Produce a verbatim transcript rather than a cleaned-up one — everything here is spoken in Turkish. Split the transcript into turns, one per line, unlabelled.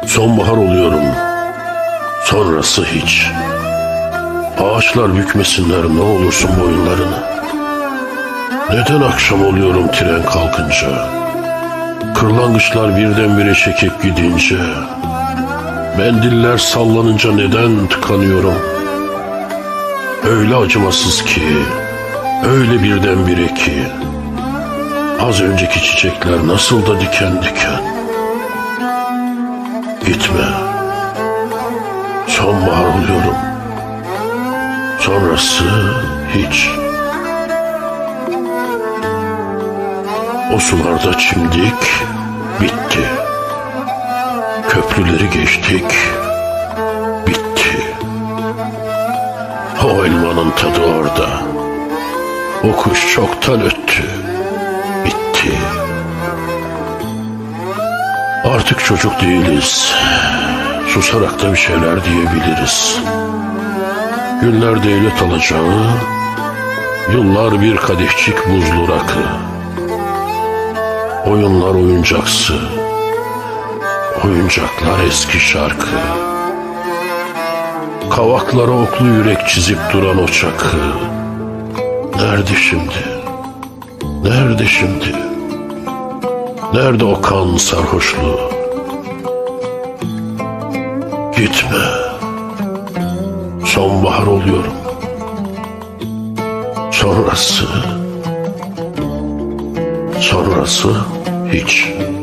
Sonbahar oluyorum, sonrası hiç. Ağaçlar bükmesinler ne olursun boyunlarını. Neden akşam oluyorum tren kalkınca? Kırlangıçlar birdenbire çekip gidince, mendiller sallanınca neden tıkanıyorum? Öyle acımasız ki, öyle birdenbire ki, az önceki çiçekler nasıl da diken diken. Gitme, sonbahar oluyorum, sonrası hiç. O sularda çimdik, bitti. Köprüleri geçtik, bitti. O elmanın tadı orada, o kuş çoktan öttü, bitti. Artık çocuk değiliz, susarak da bir şeyler diyebiliriz. Günler devlet alacağı, yıllar bir kadehçik buzlu rakı. Oyunlar oyuncaksı, oyuncaklar eski şarkı. Kavaklara oklu yürek çizip duran o çakı. Nerede şimdi? Nerede şimdi? Nerede o kan sarhoşluğu? Gitme. Sonbahar oluyorum. Sonrası, sonrası hiç.